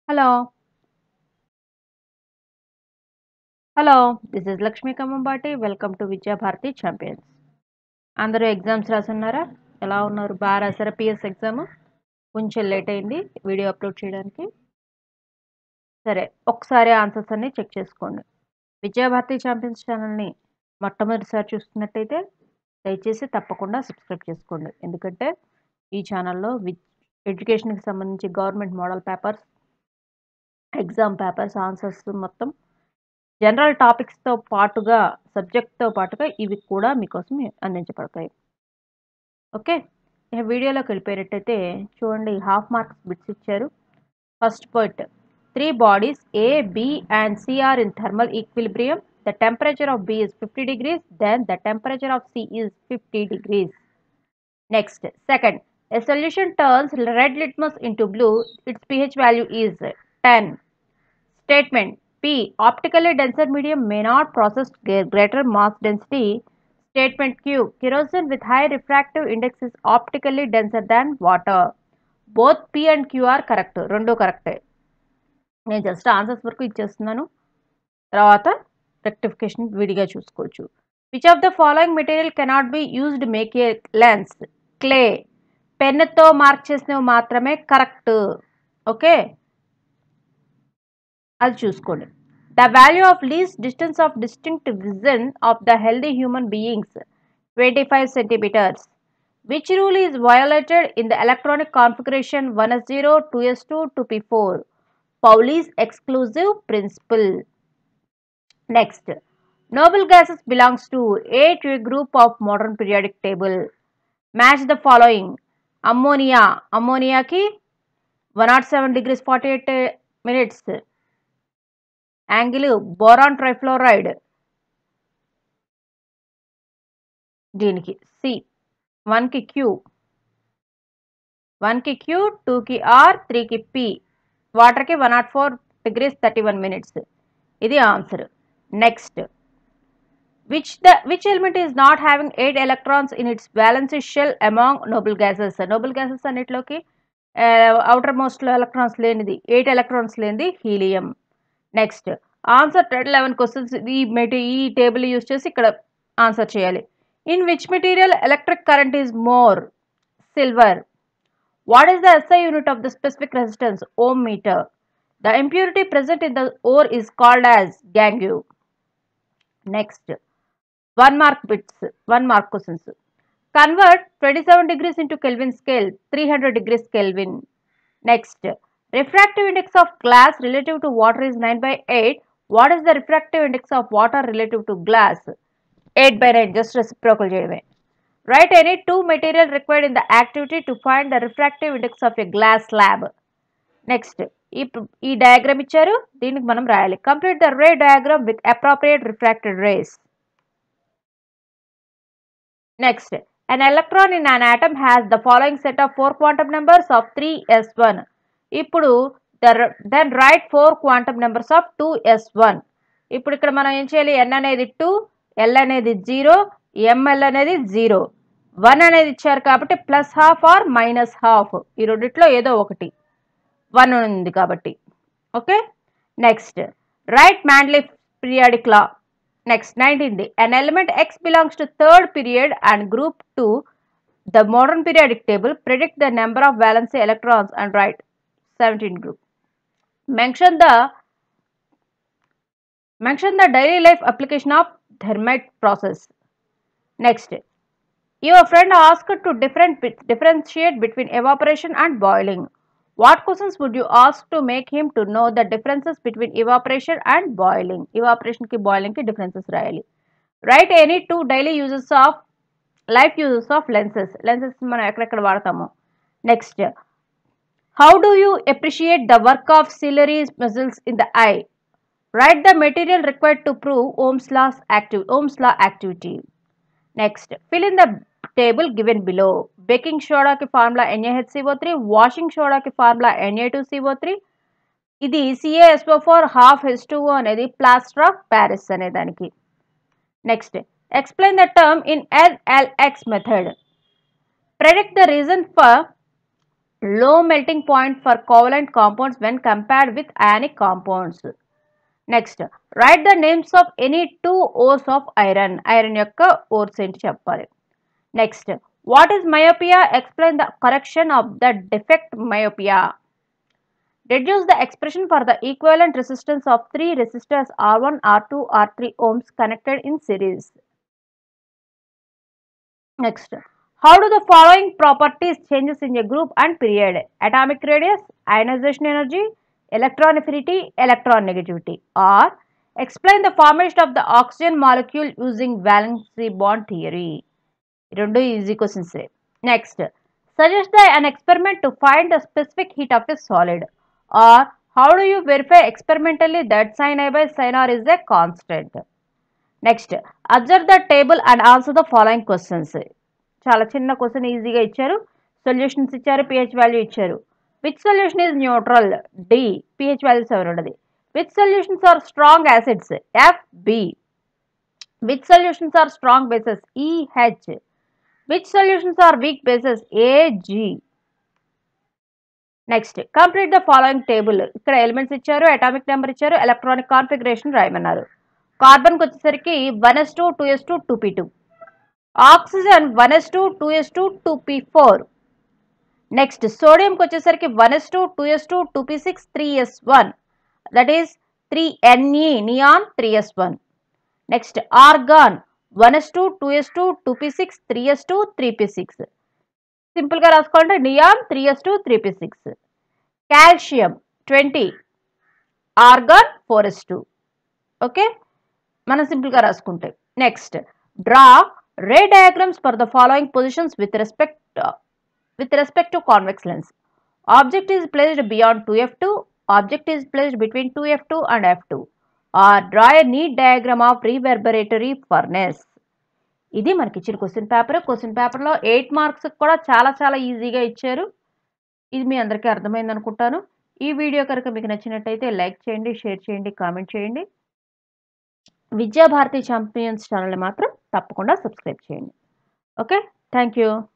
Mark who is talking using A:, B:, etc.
A: Hello, hello. This is Lakshmi Kamambati. Welcome to Vidya Bharati Champions. అందరూ exams రాసున్నారా? ఎలా ఉన్నారు? బాగా రాసారా పిఎస్ ఎగ్జామ్? కొంచెం లేట్ అయింది వీడియో అప్లోడ్ చేయడానికి. సరే, ఒకసారి ఆన్సర్స్ అన్ని చెక్ చేసుకోండి. విద్యా భారతి ఛాంపియన్స్ ఛానల్ని మొట్టమొదటిసారి చూస్తున్నట్టయితే దయచేసి తప్పకుండా సబ్స్క్రైబ్ చేసుకోండి. ఎందుకంటే ఈ ఛానల్లో ఎడ్యుకేషన్కి సంబంధించి government model papers, exam papers, answers మొత్తం జనరల్ టాపిక్స్తో పాటుగా సబ్జెక్ట్తో పాటుగా ఇవి కూడా మీకోసం అందించబడతాయి. ఓకే, ఇక వీడియోలోకి వెళ్ళిపోయినట్టయితే చూడండి, హాఫ్ మార్క్స్ బిట్స్ ఇచ్చారు. First point, 3 bodies A, B and C are in thermal equilibrium. The temperature of B is 50 degrees, then the temperature of C is 50 degrees. Next, second, a solution turns red litmus into blue. Its pH value is 10. Statement P. Optically denser medium may not process greater mass density. Statement Q. Kerosene with high refractive index is optically denser than water. Both P and Q are correct. Rendu correct. నేను just answers వరకు ఇచ్చేస్తున్నాను, తర్వాత rectification విడిగా చూసుకోవచ్చు. Which of the following material cannot be used make a lens? Clay. పెన్నుతో mark చేసినవి మాత్రమే correct. Okay, అది చూసుకోండి. The value of least distance of distinct vision of the healthy human beings 25 centimeters. Which rule is violated in the electronic configuration 1s0, 2s2, 2p4? Pauli's exclusive principle. Next, noble gases belongs to a group of modern periodic table. Match the following. Ammonia. Ammonia ki 107 degrees 48 minutes. Angle boron trifluoride. దీనికి C. 1 కి Q, 1 కి Q, 2 కి R, 3 కి P. Water కి 104 degrees 31 minutes. ఇది answer. Next, which element is not having 8 electrons in its valence shell among noble gases? noble gases అన్నిటిలోకి outer most electrons లేనిది, 8 electrons లేనిది హీలియం. నెక్స్ట్, ఆన్సర్ 11 క్వశ్చన్స్ ఈ టేబుల్ యూజ్ చేసి ఇక్కడ ఆన్సర్ చేయాలి. In which material electric current is more? Silver. What is the SI unit of the specific resistance? Ohm meter. The impurity present in the ore is called as gangue. Next, 1 mark bits, 1 mark questions. Convert 27 degrees into Kelvin scale, 300 degrees Kelvin. Next, refractive index of glass relative to water is 9/8. What is the refractive index of water relative to glass? 8/9. Just reciprocal చేయడమే. Write any two material required in the activity to find the refractive index of a glass slab. Next, ఈ diagram ఇచ్చారు, దీనికి మనం రాయాలి. Complete the ray diagram with appropriate refracted rays. Next, an electron in an atom has the following set of 4 quantum numbers of 3s1. ఇప్పుడు then write 4 quantum numbers of 2s1. ఇప్పుడు ఇక్కడ మనం ఏం చేయాలి? n అనేది 2, l అనేది 0, ml అనేది 0. 1 అనేది ఇచ్చారు కాబట్టి plus half or minus half, ఈ రెండిట్లో ఏదో ఒకటి. 1 ఉంది కాబట్టి. Okay, next, right Mendeleev periodic law. Next, 19th, an element x belongs to third period and group 2 the modern periodic table. Predict the number of valence electrons and write 17 group. Mention the daily life application of thermite process. Next, your friend asked to differentiate between evaporation and boiling. What questions would you ask to make him to know the differences between evaporation and boiling? Evaporation ki boiling ki differences రాయాలి. Write any two daily uses of life uses of lenses. Lenses మనం ఎక్కడెక్కడ వాడతాము. Next, how do you appreciate the work of ciliary muscles in the eye? Write the material required to prove Ohm's law activity. Next, fill in the table given below. Baking soda ki formula NaHCO3, washing soda ki formula Na2CO3. ఇది CaSO4 half H2O అనేది plaster of Paris అనే దానికి. Next, explain the term in LLX method. Predict the reason for low melting point for covalent compounds when compared with ionic compounds. Next, write the names of any two ores of iron. Iron యొక్క ores ఏంటి చెప్పాలి. Next, what is myopia? Explain the correction of the defect myopia. Deduce the expression for the equivalent resistance of three resistors R1, R2, R3 ohms connected in series. Next, how do the following properties changes in a group and period? Atomic radius, ionization energy, electron affinity, electron negativity. Or explain the formation of the oxygen molecule using valency bond theory. Rendu easy questions. Next, suggest an experiment to find the specific heat of a solid. Or how do you verify experimentally that sin I by sin R is a constant? Next, observe the table and answer the following questions. చాలా చిన్న question ఈజీగా ఇచ్చారు. Solutions ఇచ్చారు, pH value ఇచ్చారు. Which solution is neutral? D. pH value 7 ఉన్నది. Which solutions are strong acids? F, B. Which solutions are strong bases? E, H. Which solutions are weak bases? A, G. Next, complete the following table. ఇక్కడ elements ఇచ్చారు, atomic number ఇచ్చారు, electronic configuration రాయమన్నారు. కార్బన్కి వచ్చేసరికి 1s2, 2s2, 2p2. Oxygen 1s2, 2s2, 2p4. Next, సోడియంకి వచ్చేసరికి 1s2, 2s2, 2p6, 3s1. That is 3Ne, neon 3s1. Next, argon 1s2, 2s2, 2p6, 3s2, 3p6. సింపుల్గా రాసుకోండి, neon 3s2, 3p6. Calcium 20, organ 4s2. Okay, మనం సింపుల్గా రాసుకుంటే. Next, draw ray diagrams for the following positions with respect to convex lens. Object is placed beyond 2f2, object is placed between 2f2 and f2. Or draw a neat diagram of reverberatory furnace. ఇది మనకి ఇచ్చిన question paper. Question పేపర్లో 8 marks కూడా చాలా ఈజీగా ఇచ్చారు. ఇది మీ అందరికీ అర్థమైంది అనుకుంటాను. ఈ వీడియో కనుక మీకు నచ్చినట్టయితే లైక్ చేయండి, షేర్ చేయండి, కామెంట్ చేయండి. విద్యా భారతి ఛాంపియన్స్ ఛానల్ని మాత్రం తప్పకుండా సబ్స్క్రైబ్ చేయండి. Okay, thank you.